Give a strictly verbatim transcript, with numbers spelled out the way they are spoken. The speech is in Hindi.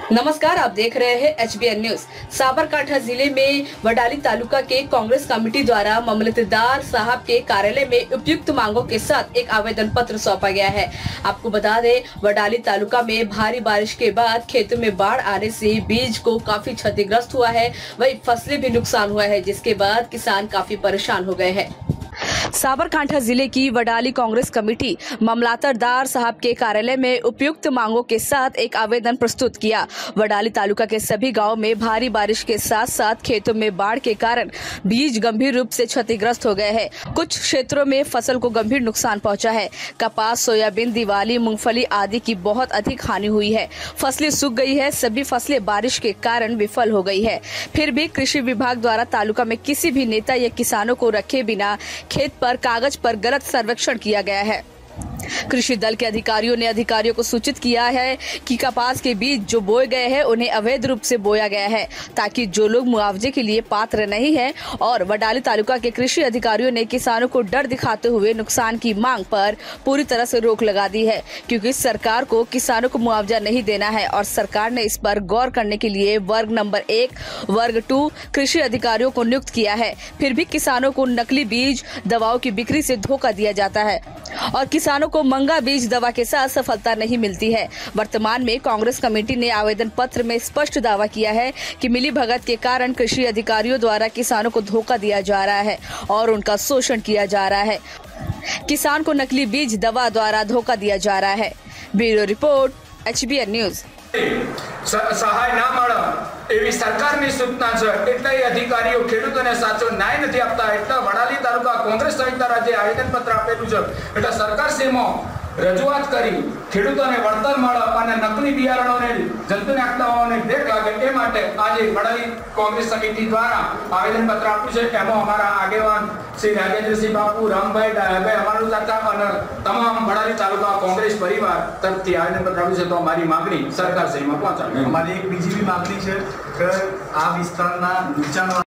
नमस्कार, आप देख रहे हैं H B N news. Sabarkantha जिले में वडाली तालुका के कांग्रेस कमेटी द्वारा मामलतदार साहब के कार्यालय में उपयुक्त मांगों के साथ एक आवेदन पत्र सौंपा गया है। आपको बता दें, वडाली तालुका में भारी बारिश के बाद खेतों में बाढ़ आने से बीज को काफी क्षतिग्रस्त हुआ है, वही फसलें भी नुकसान हुआ है, जिसके बाद किसान काफी परेशान हो गए हैं। साबरकांठा जिले की वडाली कांग्रेस कमेटी मामलतदार साहब के कार्यालय में उपयुक्त मांगों के साथ एक आवेदन प्रस्तुत किया। वडाली तालुका के सभी गांवों में भारी बारिश के साथ साथ खेतों में बाढ़ के कारण बीज गंभीर रूप से क्षतिग्रस्त हो गए हैं। कुछ क्षेत्रों में फसल को गंभीर नुकसान पहुंचा है। कपास, सोयाबीन, दिवाली, मूंगफली आदि की बहुत अधिक हानि हुई है। फसलें सूख गई है। सभी फसलें बारिश के कारण विफल हो गई है। फिर भी कृषि विभाग द्वारा तालुका में किसी भी नेता या किसानों को रखे बिना खेत पर कागज पर गलत सर्वेक्षण किया गया है। कृषि दल के अधिकारियों ने अधिकारियों को सूचित किया है कि कपास के बीज जो बोए गए हैं उन्हें अवैध रूप से बोया गया है, ताकि जो लोग मुआवजे के लिए पात्र नहीं हैं, और वडाली तालुका के कृषि अधिकारियों ने किसानों को डर दिखाते हुए नुकसान की मांग पर पूरी तरह से रोक लगा दी है, क्योंकि सरकार को किसानों को मुआवजा नहीं देना है और सरकार ने इस पर गौर करने के लिए वर्ग नंबर एक, वर्ग टू कृषि अधिकारियों को नियुक्त किया है। फिर भी किसानों को नकली बीज दवाओं की बिक्री से धोखा दिया जाता है और किसानों को महंगा बीज दवा के साथ सफलता नहीं मिलती है। वर्तमान में कांग्रेस कमेटी ने आवेदन पत्र में स्पष्ट दावा किया है कि मिली भगत के कारण कृषि अधिकारियों द्वारा किसानों को धोखा दिया जा रहा है और उनका शोषण किया जा रहा है। किसान को नकली बीज दवा द्वारा धोखा दिया जा रहा है। Bureau report, H B N news. સહાય ના મળે એવી સરકારની સૂચના છે, એટલે અધિકારીઓ ખેડૂતોને સાચો ન્યાય નથી આપતા, એટલે વડાલી તાલુકા કોંગ્રેસ સમિતિ રાજ્ય આવેદન પત્ર આપેલું છે, એટલે સરકારશ્રીમાં રજૂઆત કરી ખેડૂતોને વળતર મળે અને નકલી બિયારણોને જંતુનાશક દવાઓને બ્રેક લાગે એ માટે આજે વડાલી કોંગ્રેસ સમિતિ દ્વારા આવેદન પત્ર આપ્યું છે। એમાં અમારા આગેવાન શ્રી રાજેન્દ્રસિંહ બાપુ, રામભાઈ, ડાયાભાઈ, અમારું ચાચા અને તમામ વડાલી તાલુકા કોંગ્રેસ પરિવાર તરફથી આવેદન પત્ર આપ્યું છે। તો અમારી માંગણી સરકારશ્રીમાં પહોંચાડવી। અમારી એક બીજી બી માંગણી છે કે આ વિસ્તારના નીચાણવાળા